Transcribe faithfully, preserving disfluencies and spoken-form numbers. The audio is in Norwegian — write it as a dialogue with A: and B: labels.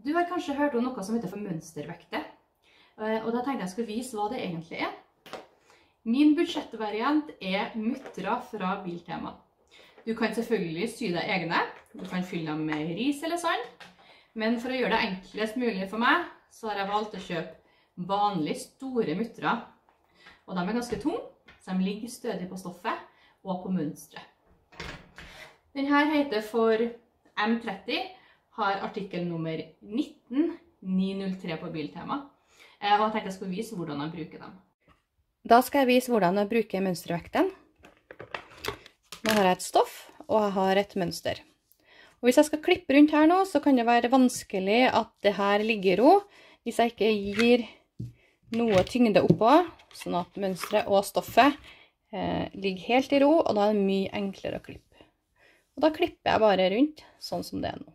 A: Du har kanskje hørt om noe som heter for mønstervekter, og da tenkte jeg skulle vise hva det egentlig er. Min budsjettvariant er muttera fra Biltema. Du kan selvfølgelig sy deg egne, du kan fylle dem med ris eller sand, men for å gjøre det enklest mulig for meg, så har jeg valgt å kjøpe vanlig store muttera. Og de er ganske tunge, så de ligger stødig på stoffet og på mønstret. Denne heter for M tretti, har artikkel nummer nitten ni null tre på Biltema. Og jeg tenkte jeg skulle vise hvordan jeg bruker dem. Da skal jeg vise hvordan jeg bruker mønstervekten. Nå har jeg et stoff, og jeg har et mønster. Og hvis jeg skal klippe rundt her nå, så kan det være vanskelig at det her ligger i ro, hvis jeg ikke gir noe tyngde oppå, sånn at mønstret og stoffet eh, ligger helt i ro, og da er det mye enklere å klippe. Og da klipper jeg bare rundt, sånn som det er nå.